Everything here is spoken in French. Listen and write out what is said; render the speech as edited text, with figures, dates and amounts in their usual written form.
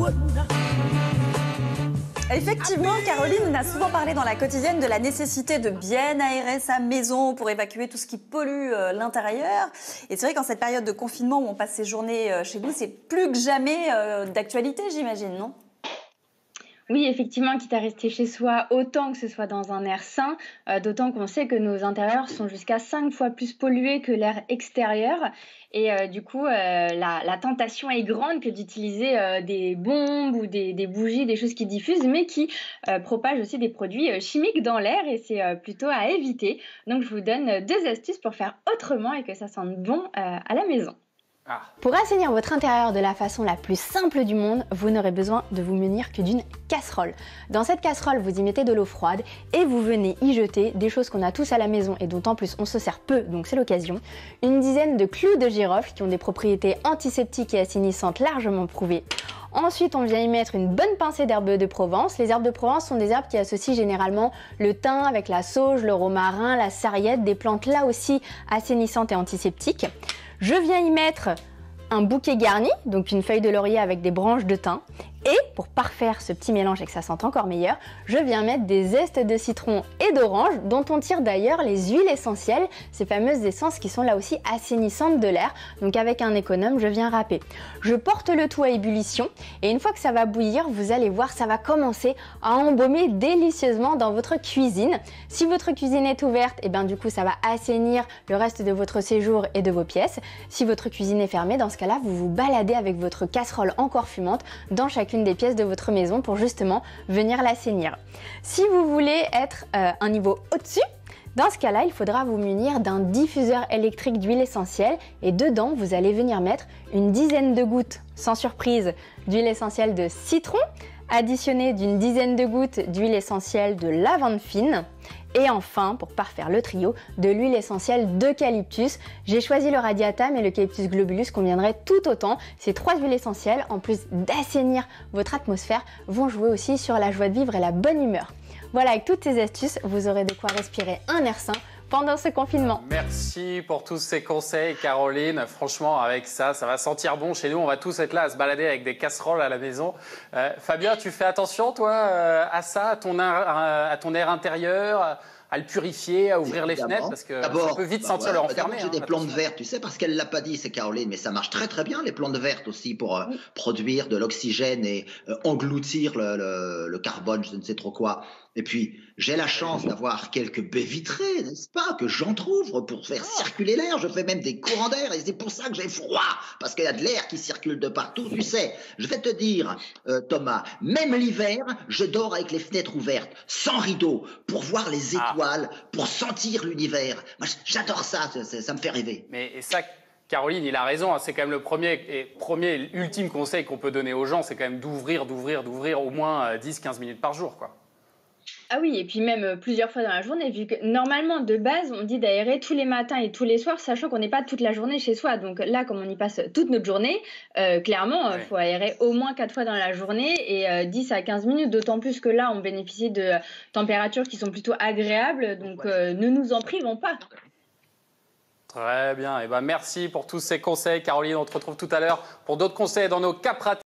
Effectivement, Caroline, on a souvent parlé dans la quotidienne de la nécessité de bien aérer sa maison pour évacuer tout ce qui pollue l'intérieur. Et c'est vrai qu'en cette période de confinement où on passe ses journées chez nous, c'est plus que jamais d'actualité, j'imagine, non ? Oui, effectivement, quitte à rester chez soi, autant que ce soit dans un air sain, d'autant qu'on sait que nos intérieurs sont jusqu'à 5 fois plus pollués que l'air extérieur. Et du coup, la tentation est grande que d'utiliser des bombes ou des bougies, des choses qui diffusent, mais qui propagent aussi des produits chimiques dans l'air. Et c'est plutôt à éviter. Donc, je vous donne 2 astuces pour faire autrement et que ça sente bon à la maison. Pour assainir votre intérieur de la façon la plus simple du monde, vous n'aurez besoin de vous munir que d'une casserole. Dans cette casserole, vous y mettez de l'eau froide et vous venez y jeter des choses qu'on a tous à la maison et dont en plus on se sert peu, donc c'est l'occasion. Une dizaine de clous de girofle qui ont des propriétés antiseptiques et assainissantes largement prouvées. Ensuite, on vient y mettre une bonne pincée d'herbes de Provence. Les herbes de Provence sont des herbes qui associent généralement le thym avec la sauge, le romarin, la sarriette, des plantes là aussi assainissantes et antiseptiques. Je viens y mettre un bouquet garni, donc une feuille de laurier avec des branches de thym. Et pour parfaire ce petit mélange et que ça sente encore meilleur, je viens mettre des zestes de citron et d'orange, dont on tire d'ailleurs les huiles essentielles, ces fameuses essences qui sont là aussi assainissantes de l'air. Donc avec un économe, je viens râper. Je porte le tout à ébullition et une fois que ça va bouillir, vous allez voir, ça va commencer à embaumer délicieusement dans votre cuisine. Si votre cuisine est ouverte, et bien du coup ça va assainir le reste de votre séjour et de vos pièces. Si votre cuisine est fermée, dans ce cas-là, vous vous baladez avec votre casserole encore fumante dans chacune des pièces de votre maison pour justement venir l'assainir. Si vous voulez être un niveau au-dessus, dans ce cas-là, il faudra vous munir d'un diffuseur électrique d'huile essentielle et dedans, vous allez venir mettre une dizaine de gouttes, sans surprise, d'huile essentielle de citron, additionné d'une dizaine de gouttes d'huile essentielle de lavande fine et enfin, pour parfaire le trio, de l'huile essentielle d'eucalyptus. J'ai choisi le radiatum et l'eucalyptus globulus conviendrait tout autant. Ces 3 huiles essentielles, en plus d'assainir votre atmosphère, vont jouer aussi sur la joie de vivre et la bonne humeur. Voilà, avec toutes ces astuces, vous aurez de quoi respirer un air sain pendant ce confinement. Merci pour tous ces conseils, Caroline. Franchement, avec ça, ça va sentir bon chez nous. On va tous être là à se balader avec des casseroles à la maison. Fabien, tu fais attention, toi, à ça, à ton air intérieur, à le purifier, à ouvrir les fenêtres, parce que ça peut vite sentir le renfermer. J'ai des plantes vertes, tu sais, parce qu'elle ne l'a pas dit, c'est Caroline, mais ça marche très très bien, les plantes vertes aussi, pour produire de l'oxygène et engloutir le carbone, je ne sais trop quoi. Et puis, j'ai la chance d'avoir quelques baies vitrées, n'est-ce pas, que j'entrouvre pour faire circuler l'air. Je fais même des courants d'air et c'est pour ça que j'ai froid, parce qu'il y a de l'air qui circule de partout. Tu sais, je vais te dire, Thomas, même l'hiver, je dors avec les fenêtres ouvertes, sans rideau, pour voir les étoiles, pour sentir l'univers. Moi, j'adore ça, ça me fait rêver. Mais ça, Caroline, il a raison, hein, c'est quand même le premier ultime conseil qu'on peut donner aux gens, c'est quand même d'ouvrir au moins 10-15 minutes par jour, quoi. Ah oui, et puis même plusieurs fois dans la journée, vu que normalement, de base, on dit d'aérer tous les matins et tous les soirs, sachant qu'on n'est pas toute la journée chez soi. Donc là, comme on y passe toute notre journée, clairement, il faut aérer au moins 4 fois dans la journée et 10 à 15 minutes, d'autant plus que là, on bénéficie de températures qui sont plutôt agréables, donc ne nous en privons pas. Très bien, et ben merci pour tous ces conseils, Caroline. On te retrouve tout à l'heure pour d'autres conseils dans nos cas pratiques.